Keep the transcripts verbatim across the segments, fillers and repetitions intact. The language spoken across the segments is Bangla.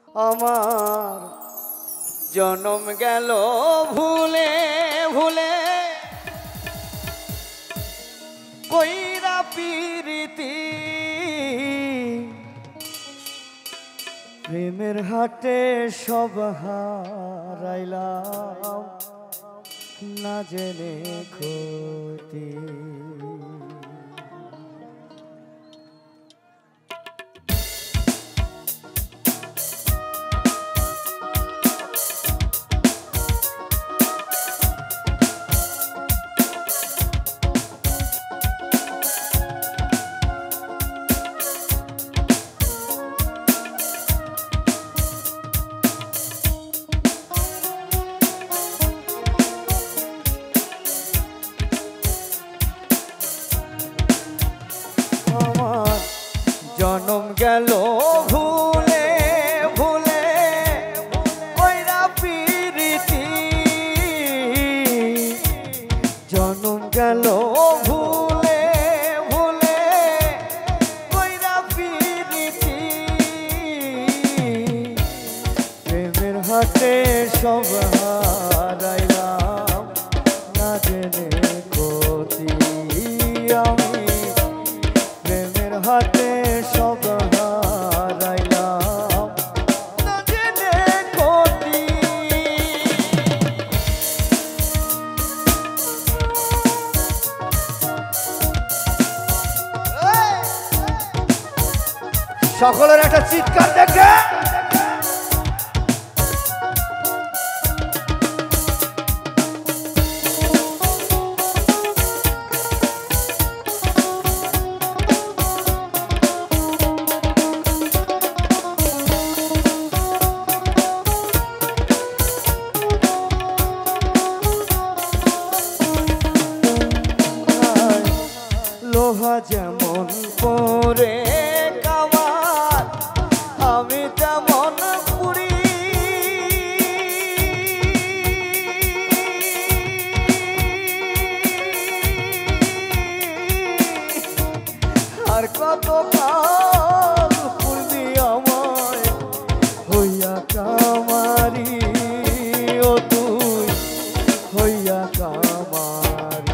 আমার জনম গেল ভুলে ভুলে কইরা পিরিতি প্রেমের হাটে সব হারাইলাম না জেনে ক্ষতি জনম গেল ভুলে ভুলে কইরা পিরিতি জনম গেল ভুলে ভুলে কইরা পিরিতি প্রেমের হাতে সব হারাইলাম না জেনে ক্ষতি আমি প্রেমের হাতে সব হারাইলাম না জেনে ক্ষতি সকলের একটা চিৎকার দেখে লোহা যেমন পরে কাবার আমি তেমন পুরি আর কত কাল পুরবি আমায় হইয়া কামারি ও তুই হইয়া কামারি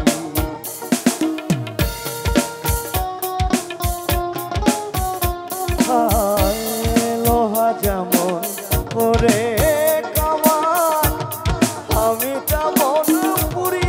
লোহা যেমন করে কামান আমি তেমন পুরি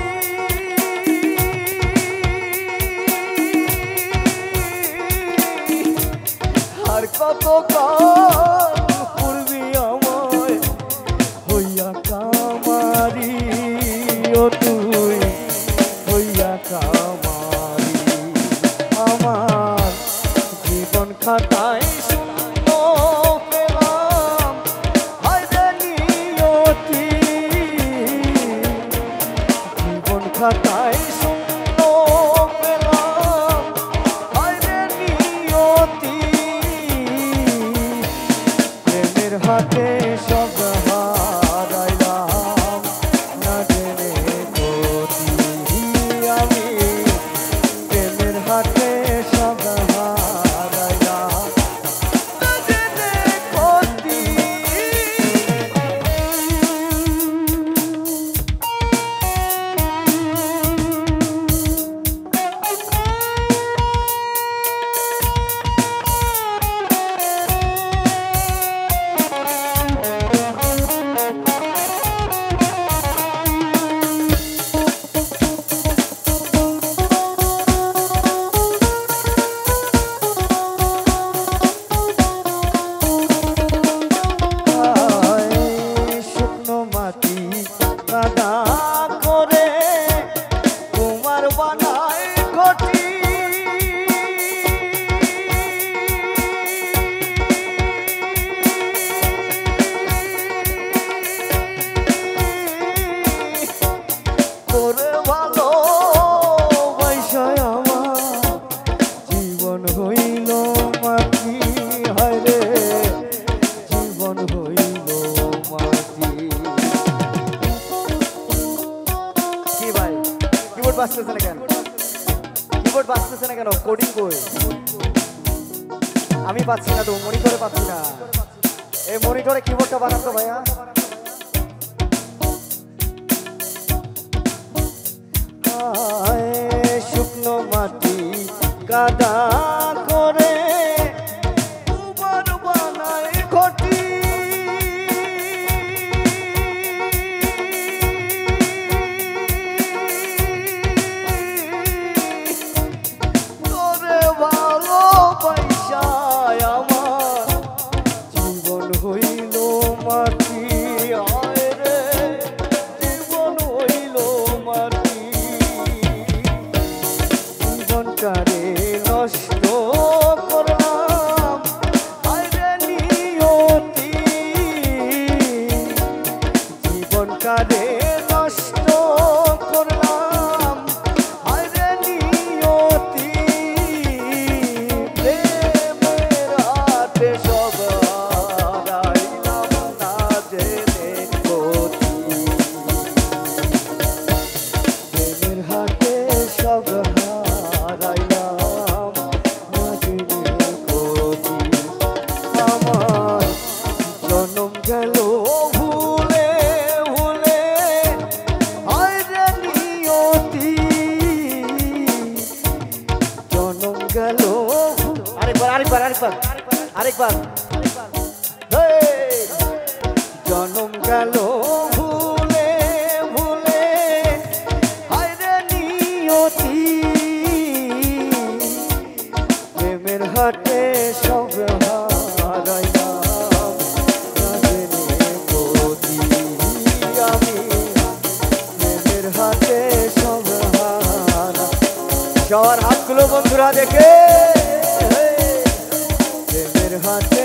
আর কত কাল পুরবি আমায় হইয়া কামারি ও তুই হইয়া কামারি আমার জীবন খাতায় শূন্য পেলাম হায়রে নিয়তি জীবন খাতায় শূন্য পেলাম হায়রে নিয়তি প্রেমের হাতে সব হারাইলাম না জেনে ক্ষতি আমি প্রেমের হাতে সব হারাইলাম না জেনে ক্ষতি শুকনো মাটি কাদা করে তোমার বানায় ঘটি করে ভালো বৈশায় আমার জীবন হইল মাটি হায়রে জীবন হইল মাটি কি ভাই কিবোর্ড বাজতেছে না কেন কিবোর্ড বাজতেছে না কেন কোডিং কই আমি পাচ্ছি না তো মনিটরে পাচ্ছি না এই মনিটরে কিবোর্ডটা বানাতো ভাইয়া। শুকনো মাটি কাদা করে বানায় ঘটি, তোরে ভালো পয়সায় আমার জীবন হইল মাটি, আয় রে জীবন হইল মাটি। জীবনটারে নষ্ট করলাম, আয় রে নিয়তি, জীবনটারে নষ্ট করলাম, আয় রে নিয়তি। প্রেমের হাতে সব হারাইলাম না জেনে ক্ষতি, প্রেমের হাতে সব হারাইলাম না জেনে ক্ষতি। আমার জনম গেল ভুলে ভুলে, হায় রে নিয়তি, জনম গেল। আরেকবার আরেকবার আরেকবার আরেকবার হেই! জনম গেল ভুলে ভুলে, হায় রে নিয়তি, প্রেমের হাটে সব হারাইলাম না জেনে ক্ষতি। আমি প্রেমের হাটে সব হারা, সবার হাতগুলো বন্ধুরা দেখে, প্রেমের হাটে